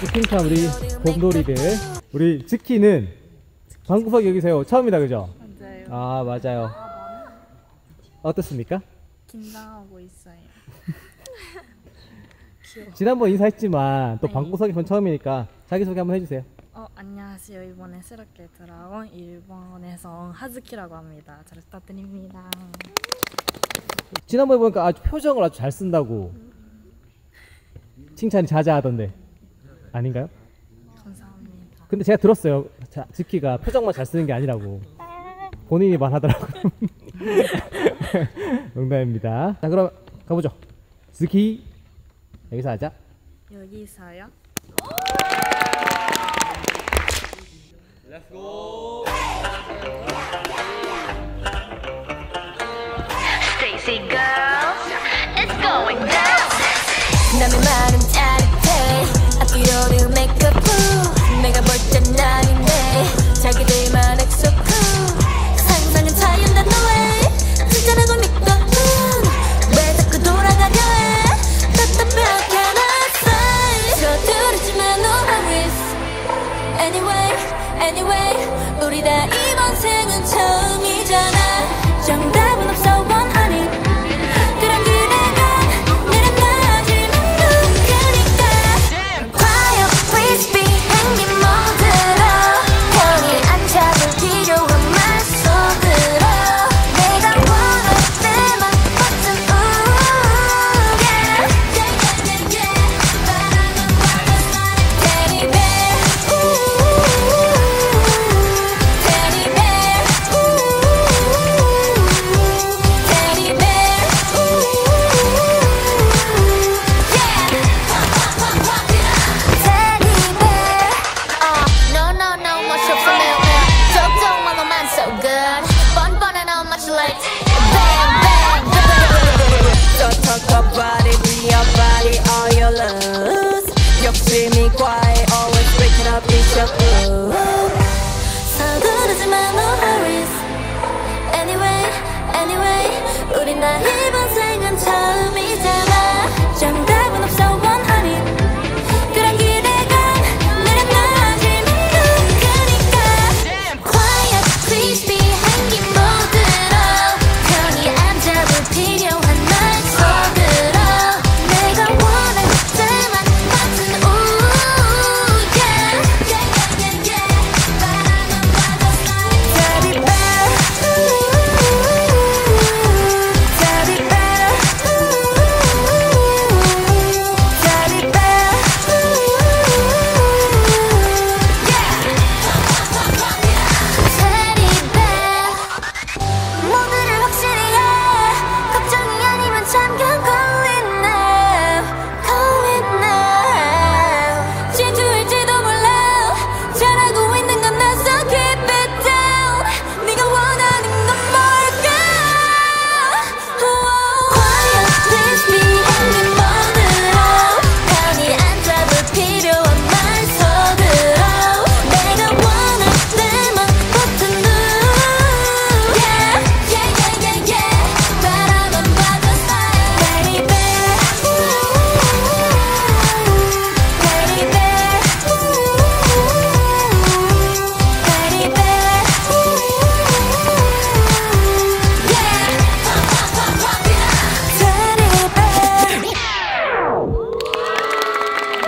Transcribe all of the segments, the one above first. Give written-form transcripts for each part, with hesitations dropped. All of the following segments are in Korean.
아주 킹한 우리 곰돌이들. 우리 즈키는 방구석 여기서 처음이다, 그죠? 맞아요. 아, 맞아요. 어떻습니까? 긴장하고 있어요. 지난번 인사했지만 또 네. 방구석이 처음이니까 자기소개 한번 해주세요. 안녕하세요. 이번에 새롭게 들어온 일본에서 온 하즈키라고 합니다. 잘 부탁드립니다. 지난번에 보니까 아주 표정을 아주 잘 쓴다고 칭찬이 자자하던데 아닌가요? 감사합니다. 근데 제가 들었어요. 즈키가 표정만 잘 쓰는 게 아니라고 본인이 말하더라고요. 농담입니다. 자, 그럼 가보죠. 즈키 여기서 하자. 여기서요? Let's go. Stacy girls, it's going down. 남의 말은 짜릿해. 앞뒤로는 메이크업 후. 내가 볼 땐 아닌데 자기들만 엑소 쿨. 상상은 자연다 no way. 진짜라고 믿거든. 왜 자꾸 돌아가려 해. 답답하게 났어. 서두르지만 no worries. Anyway, 우리 다 이번 생은 처음이잖아. 정답은 없어 원하니 그런 기대가 내려놔지면 누구니까. Quiet please be 행님 모드로 편히 안 잡을 필요한 말 속으로 내가 원할 때만 버튼 yeah. 바람은 와도 teddy bear teddy bear teddy bear teddy bear no much of a meal 걱정 마 너만 so good 뻔뻔해 no much like bang bang Don't talk about it, be your body, all your love. 욕심이 quiet, always breaking up each other. 서두르지만 no hurries Anyway 우린 다 이번 생은 처음이잖아. 정답은 없어 원하니 그런 기대감 내려놔지면 누구니까. Quiet please be 행긴 모드로 편히 안 잡을 필요한 말 속으로 내가 원할 때만 버튼 yeah. 바람은 와도 teddy bear teddy bear teddy bear teddy bear 모두를 확실히 해. 걱정이 아니면 잠깐 call it now 질투일지도 몰라. 잘하고 있는 건 나서 keep it down. 네가 원하는 건 뭘까. Quiet please be 행님 모드로 편히 안 잡을 필요한 말 속으로 내가 원할 때만 버튼 yeah. 바람은 봐도 teddy bear teddy bear teddy bear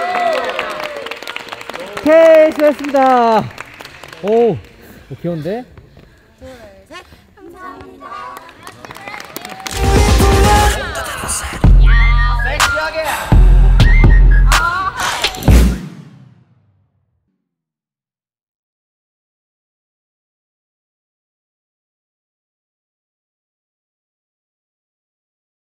오케이, 수고했습니다. 오, 귀여운데?